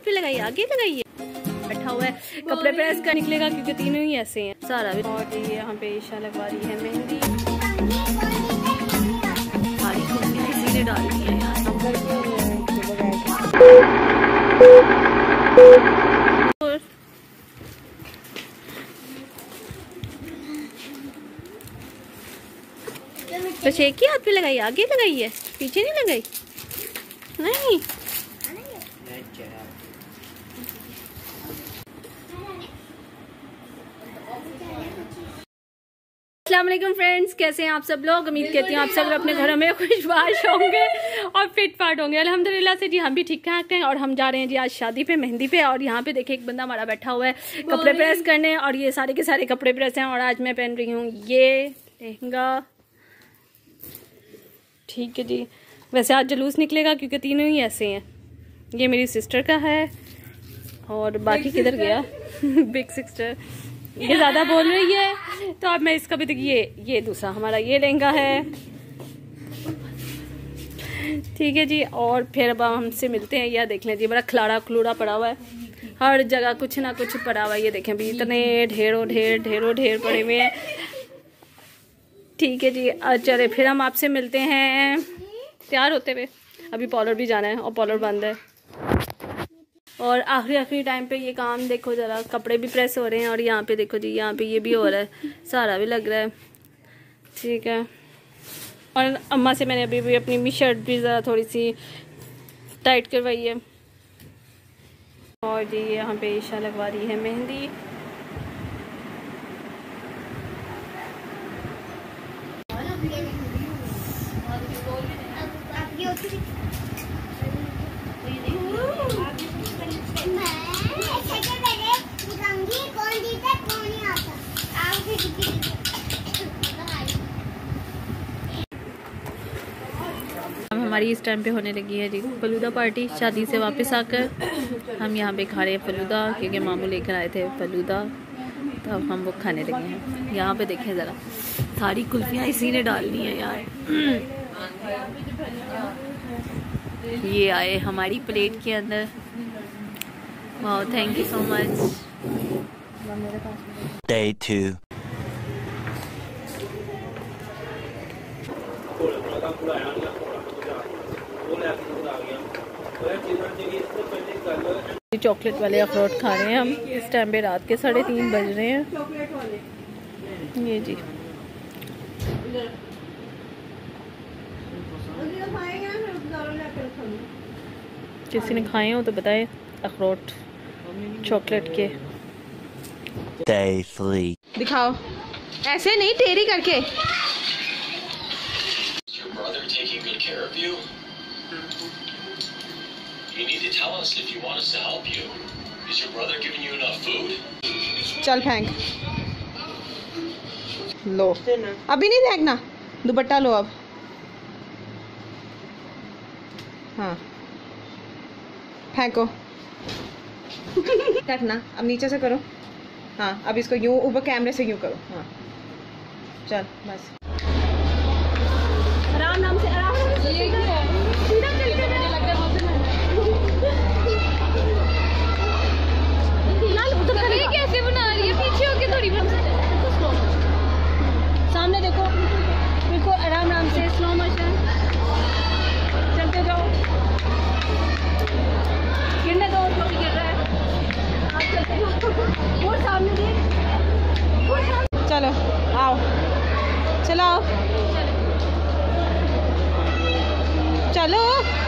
हाथ पे लगाइए, आगे लगाइए। बैठा हुआ है, कपड़े प्रेस कर निकलेगा क्योंकि तीनों ही ऐसे हैं सारा भी। और ये यहाँ पे ईशा लगवा रही है मेहंदी, सारी कुर्सियाँ इसी ने डाल दी है यार। बस एक ही हाथ पे लगाइए, आगे लगाइए, पीछे नहीं लगाई। नहीं अस्सलाम वालेकुम फ्रेंड्स, कैसे हैं आप सब लोग। उम्मीद करती हूँ आप सब लोग अपने घरों में खुशबाश होंगे और फिट फाट होंगे। अल्हम्दुलिल्लाह से जी हम भी ठीक ठाक हैं। और हम जा रहे हैं जी आज शादी पे, मेहंदी पे। और यहाँ पे देखिए एक बंदा हमारा बैठा हुआ है कपड़े प्रेस करने, और ये सारे के सारे कपड़े प्रेस हैं। और आज मैं पहन रही हूँ ये लहंगा, ठीक है जी। वैसे आज जुलूस निकलेगा क्योंकि तीनों ही ऐसे हैं। ये मेरी सिस्टर का है और बाकी किधर गया बिग सिस्टर, ये ज़्यादा बोल रही है तो अब मैं इसका भी देखिए। ये दूसरा हमारा ये लहंगा है, ठीक है जी। और फिर अब हमसे मिलते हैं। यह देख लें जी, बड़ा खलाड़ा खलूड़ा पड़ा हुआ है, हर जगह कुछ ना कुछ पड़ा हुआ है। ये देखें भी इतने ढेरों ढेर पड़े हुए हैं, ठीक है जी। चले फिर हम आपसे मिलते हैं तैयार होते हुए। अभी पार्लर भी जाना है और पार्लर बंद है। और आखिरी टाइम पे ये काम देखो ज़रा, कपड़े भी प्रेस हो रहे हैं और यहाँ पे देखो जी, यहाँ पे ये भी हो रहा है, सारा भी लग रहा है, ठीक है। और अम्मा से मैंने अभी भी अपनी शर्ट भी ज़रा थोड़ी सी टाइट करवाई है। और जी यहाँ पे ईशा लगवा रही है मेहंदी। हमारी इस टाइम पे होने लगी है जी फलूदा पार्टी। शादी से वापस आकर हम यहाँ पे खा रहे हैं फलूदा, क्योंकि मामू लेकर आए थे फलूदा, तो अब हम वो खाने लगे हैं। यहाँ पे देखें ज़रा, सारी कुल्फियाँ इसी ने डालनी है यार। ये आए हमारी प्लेट के अंदर। वाह, thank you so much. Day 2 chocolate वाले अखरोट खा रहे हैं हम इस टाइम पे, रात के 3:30 बज रहे हैं। ये जी किसी ने खाए हो तो बताएं, अखरोट चॉकलेट के। Day 3 दिखाओ, ऐसे नहीं, टेढ़ी करके। चल फेंक लो, अभी नहीं फेंकना, दुपट्टा लो अब। हाँ फेंको रखना, अब नीचे से करो। हाँ अब इसको यूं ऊपर कैमरे से यूं करो। हाँ चल बस, आराम से सीधा चलते कैसे बना रही है, पीछे होके थोड़ी सामने देखो, बिल्कुल आराम से स्लो मोशन चलते जाओ। गिरने दो, जो भी गिर रहा है आप चलते जाओ। वो सामने देख, चलो आओ, चलो आओ, चलो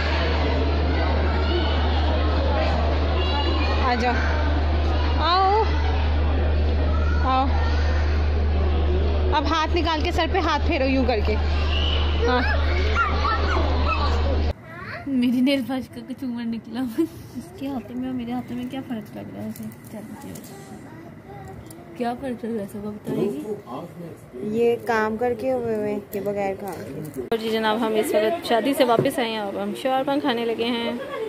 आ जाओ, आओ आओ। अब हाथ निकाल के सर पे हाथ फेरो यूं करके। हाँ मेरी नेल पॉलिश का कुछ उम्र निकला इसके हाथों में और मेरे हाथों में क्या फ़र्क लग रहा है। क्या फ़र्क लग रहा है सब बताइए। ये काम करके हुए के बगैर काम के। और जी जनाब, हम इस वक्त शादी से वापस आए हैं, अब हम शवारमा खाने लगे हैं।